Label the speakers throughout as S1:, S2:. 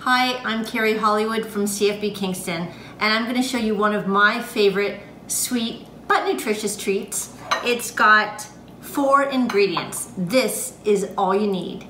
S1: Hi, I'm Kerri Hollywood from CFB Kingston, and I'm going to show you one of my favorite sweet but nutritious treats. It's got 4 ingredients. This is all you need.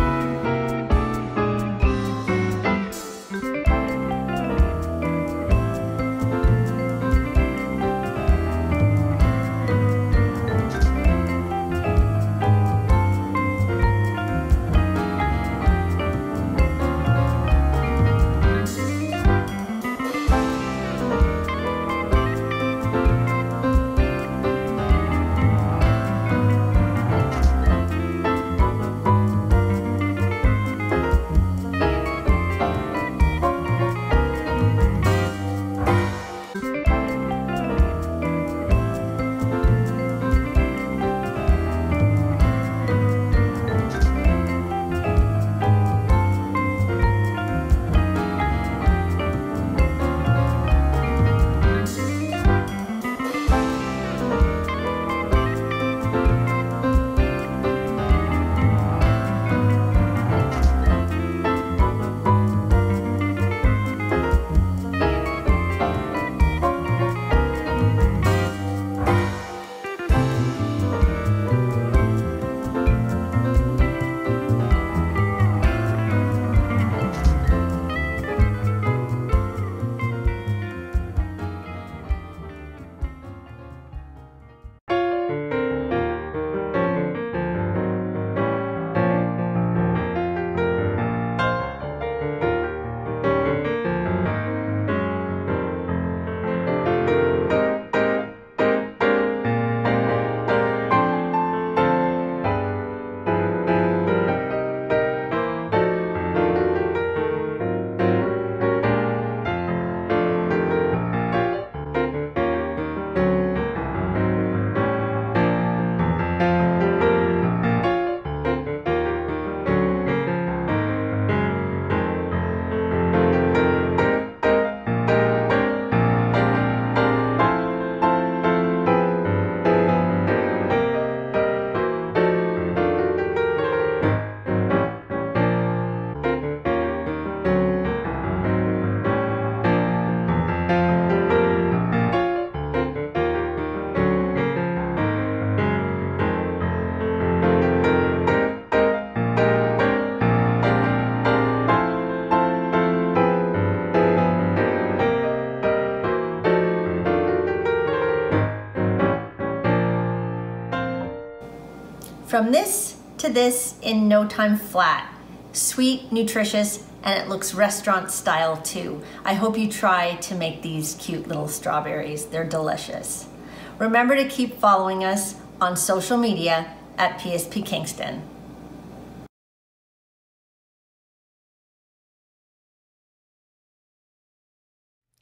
S1: From this to this in no time flat. Sweet, nutritious, and it looks restaurant style too. I hope you try to make these cute little strawberries. They're delicious. Remember to keep following us on social media at PSP Kingston.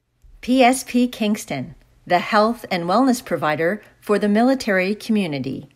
S1: PSP Kingston, the health and wellness provider for the military community.